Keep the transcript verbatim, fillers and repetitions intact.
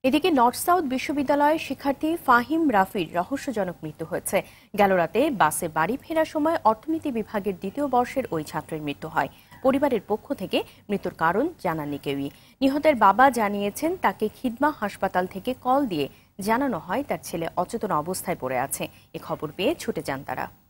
এদিকে north south বিশ্ববিদ্যালয়ের শিক্ষার্থী ফাহিম রাফির রহস্যজনক মৃত্যু হয়েছে। গেল রাতে বাসে বাড়ি ফেরার সময় অর্থনীতি বিভাগের দ্বিতীয় বর্ষের ওই ছাত্রের মৃত্যু হয়। পরিবারের পক্ষ থেকে মৃত্যুর কারণ জানাননি কেউই। নিহতের বাবা জানিয়েছেন, তাকে খিদমা হাসপাতাল থেকে কল দিয়ে জানানো হয় তার ছেলে অচেতন অবস্থায় পড়ে আছে। এ খবর পেয়ে ছুটে যান তারা।